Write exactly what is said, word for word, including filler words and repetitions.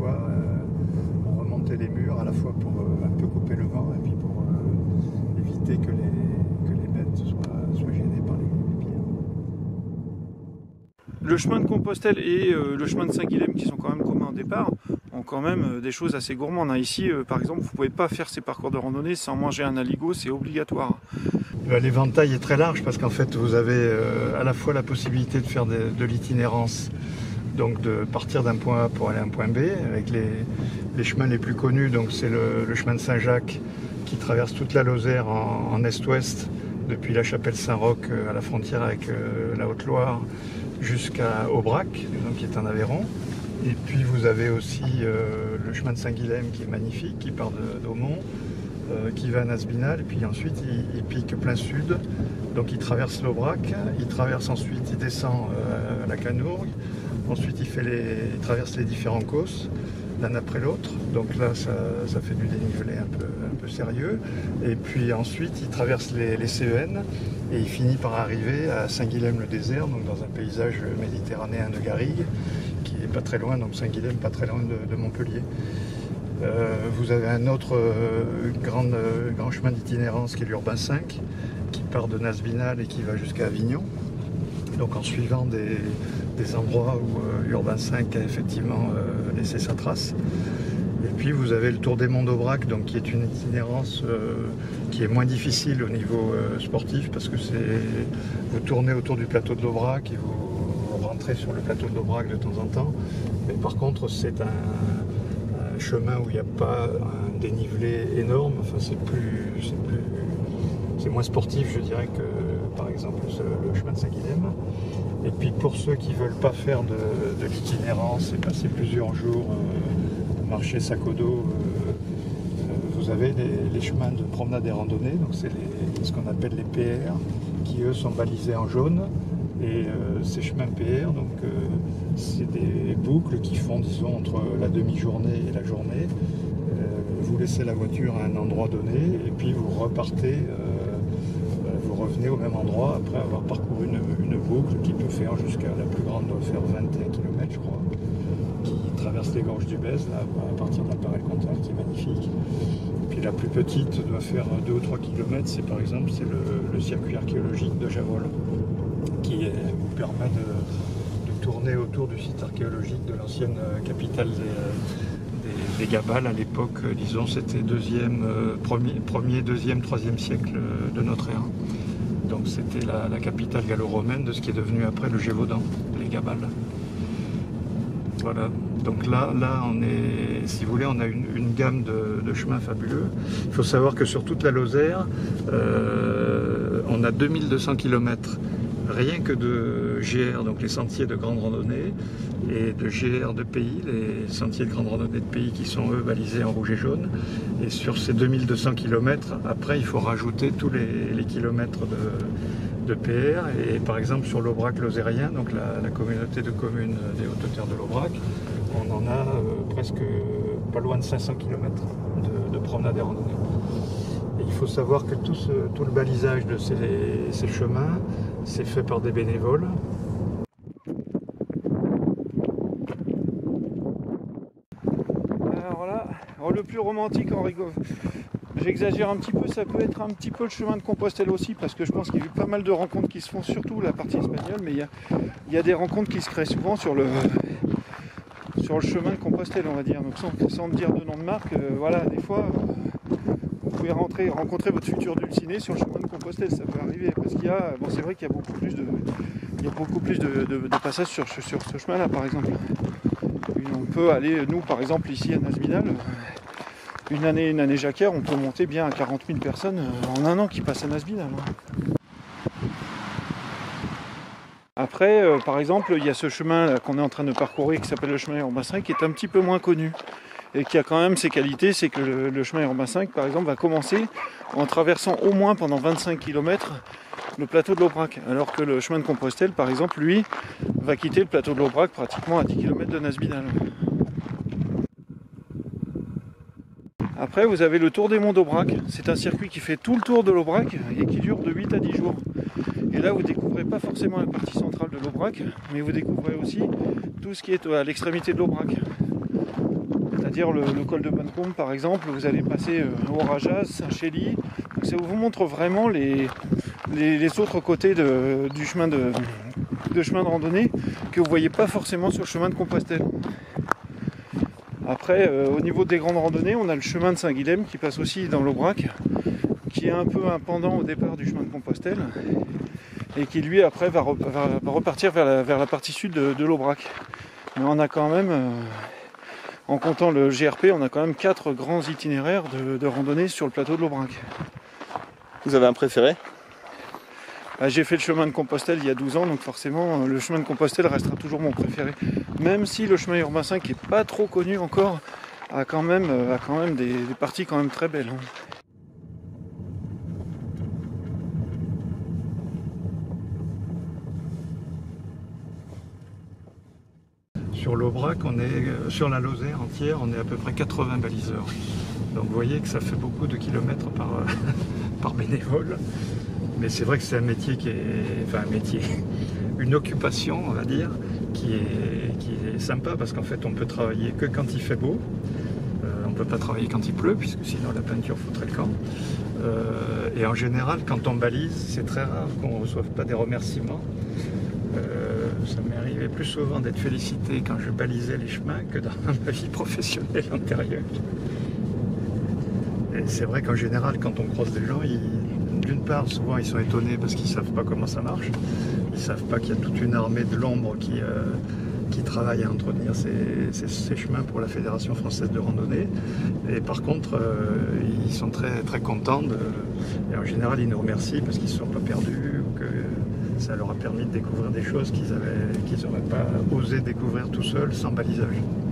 fois euh, on remontait les murs à la fois pour euh, un peu couper le vent et puis pour euh, éviter que les, que les bêtes soient, soient gênées par les, les pierres. Le chemin de Compostelle et euh, le chemin de Saint-Guilhem, qui sont quand même communs au départ, ont quand même euh, des choses assez gourmandes. Ici, euh, par exemple, vous ne pouvez pas faire ces parcours de randonnée sans manger un aligot, c'est obligatoire. L'éventail est très large parce qu'en fait vous avez euh, à la fois la possibilité de faire de, de l'itinérance, donc de partir d'un point A pour aller à un point B, avec les, les chemins les plus connus, donc c'est le, le chemin de Saint-Jacques qui traverse toute la Lozère en, en est-ouest, depuis la chapelle Saint-Roch à la frontière avec euh, la Haute-Loire jusqu'à Aubrac, donc qui est en Aveyron. Et puis vous avez aussi euh, le chemin de Saint-Guilhem qui est magnifique, qui part d'Aumont, euh, qui va à Nasbinal, et puis ensuite il, il pique plein sud, donc il traverse l'Aubrac, il traverse ensuite, il descend euh, à la Canourgue, ensuite il, fait les, il traverse les différents causses, l'un après l'autre, donc là ça, ça fait du dénivelé un peu, un peu sérieux, et puis ensuite il traverse les, les C E N, et il finit par arriver à Saint-Guilhem-le-Désert, donc dans un paysage méditerranéen de garrigues, qui est pas très loin, donc Saint-Guilhem pas très loin de, de Montpellier. Euh, vous avez un autre euh, grand, euh, grand chemin d'itinérance qui est l'Urbain cinq, qui part de Nasbinal et qui va jusqu'à Avignon, donc en suivant des, des endroits où euh, Urbain cinq a effectivement euh, laissé sa trace. Et puis vous avez le Tour des Monts d'Aubrac, donc qui est une itinérance euh, qui est moins difficile au niveau euh, sportif, parce que c'est vous tournez autour du plateau de l'Aubrac et vous rentrez sur le plateau de l'Aubrac de temps en temps. Mais par contre c'est un, un chemin où il n'y a pas un dénivelé énorme, enfin c'est plus c'est plus c'est moins sportif, je dirais, que par exemple le chemin de Saint-Guilhem. Et puis pour ceux qui ne veulent pas faire de, de l'itinérance et passer plusieurs jours euh, marcher sac au dos, euh, vous avez les, les chemins de promenade et randonnée, donc c'est ce qu'on appelle les P R, qui eux sont balisés en jaune. Et euh, ces chemins P R, donc euh, c'est des boucles qui font, disons, entre la demi-journée et la journée. Euh, vous laissez la voiture à un endroit donné et puis vous repartez, euh, vous revenez au même endroit après avoir parcouru une, une boucle qui peut faire jusqu'à, la plus grande doit faire vingt et un kilomètres, je crois, qui traverse les gorges du Bèze, là, à partir d'un parel-contact qui est magnifique. Et puis la plus petite doit faire deux ou trois kilomètres, c'est par exemple c'est le, le circuit archéologique de Javol, qui est, vous permet de, de tourner autour du site archéologique de l'ancienne capitale des, des, des Gabales. À l'époque, disons, c'était deuxième, premier, premier, deuxième, troisième siècle de notre ère. Donc c'était la, la capitale gallo-romaine de ce qui est devenu après le Gévaudan, les Gabales. Voilà, donc là, là on est, si vous voulez, on a une, une gamme de, de chemins fabuleux. Il faut savoir que sur toute la Lozère, euh, on a deux mille deux cents kilomètres rien que de G R, donc les sentiers de grande randonnée, et de G R de pays, les sentiers de grande randonnée de pays qui sont eux balisés en rouge et jaune. Et sur ces deux mille deux cents kilomètres, après il faut rajouter tous les, les kilomètres de, de P R. Et par exemple sur l'Aubrac lozérien, donc la, la communauté de communes des Hautes-Terres de l'Aubrac, on en a euh, presque pas loin de cinq cents kilomètres de, de promenade et randonnée. Et il faut savoir que tout, ce, tout le balisage de ces, ces chemins, c'est fait par des bénévoles. Alors là, alors le plus romantique en rigole, j'exagère un petit peu, ça peut être un petit peu le chemin de Compostelle aussi, parce que je pense qu'il y a eu pas mal de rencontres qui se font, surtout la partie espagnole, mais il y a, il y a des rencontres qui se créent souvent sur le, sur le chemin de Compostelle, on va dire. Donc sans, sans dire de nom de marque, euh, voilà, des fois, euh, vous pouvez rentrer, rencontrer votre futur dulciné sur le chemin de Compostelle, ça peut arriver, parce qu'il y a, bon c'est vrai qu'il y a beaucoup plus de, il y a beaucoup plus de, de, de passages sur, sur ce chemin-là, par exemple. On peut aller, nous par exemple ici à Nasbinal, une année, une année jacquère, on peut monter bien à quarante mille personnes en un an qui passent à Nasbinal. Après, euh, par exemple, il y a ce chemin qu'on est en train de parcourir qui s'appelle le chemin Urbain cinq, qui est un petit peu moins connu et qui a quand même ses qualités. C'est que le, le chemin Urbain cinq, par exemple, va commencer en traversant au moins pendant vingt-cinq kilomètres le plateau de l'Aubrac, alors que le chemin de Compostelle, par exemple, lui, va quitter le plateau de l'Aubrac pratiquement à dix kilomètres de Nasbinal. Après, vous avez le Tour des Monts d'Aubrac. C'est un circuit qui fait tout le tour de l'Aubrac et qui dure de huit à dix jours. Et là, vous découvrez pas forcément la partie centrale de l'Aubrac, mais vous découvrez aussi tout ce qui est à l'extrémité de l'Aubrac. c'est-à-dire le, le col de Bonne-Combe par exemple, vous allez passer euh, au Rajas, Saint-Chély. Donc ça vous montre vraiment les, les, les autres côtés de, du chemin de, de chemin de randonnée que vous ne voyez pas forcément sur le chemin de Compostelle. Après, euh, au niveau des grandes randonnées, on a le chemin de Saint-Guilhem qui passe aussi dans l'Aubrac, qui est un peu un pendant au départ du chemin de Compostelle, et qui lui après va, re, va, va repartir vers la, vers la partie sud de, de l'Aubrac. Mais on a quand même, euh, en comptant le G R P, on a quand même quatre grands itinéraires de, de randonnée sur le plateau de l'Aubrac. Vous avez un préféré ? Bah, j'ai fait le chemin de Compostelle il y a douze ans, donc forcément le chemin de Compostelle restera toujours mon préféré. Même si le chemin urbain cinq, qui n'est pas trop connu encore, a quand même, a quand même des, des parties quand même très belles. Hein. Sur l'Aubrac, on est sur la Lozère entière, on est à peu près quatre-vingts baliseurs. Donc vous voyez que ça fait beaucoup de kilomètres par, par bénévole. Mais c'est vrai que c'est un métier qui est, enfin un métier, une occupation, on va dire, qui est, qui est sympa parce qu'en fait on peut travailler que quand il fait beau. Euh, on ne peut pas travailler quand il pleut puisque sinon la peinture foutrait le camp. Euh, et en général, quand on balise, c'est très rare qu'on ne reçoive pas des remerciements. Euh, ça m'est arrivé plus souvent d'être félicité quand je balisais les chemins que dans ma vie professionnelle antérieure. Et c'est vrai qu'en général, quand on croise des gens, ils d'une part, souvent ils sont étonnés parce qu'ils ne savent pas comment ça marche. Ils ne savent pas qu'il y a toute une armée de l'ombre qui, euh, qui travaille à entretenir ces, ces, ces chemins pour la Fédération Française de Randonnée. Et par contre, euh, ils sont très, très contents. De, et en général, ils nous remercient parce qu'ils ne se sont pas perdus ou que ça leur a permis de découvrir des choses qu'ils n'auraient qu'ils pas osé découvrir tout seuls sans balisage.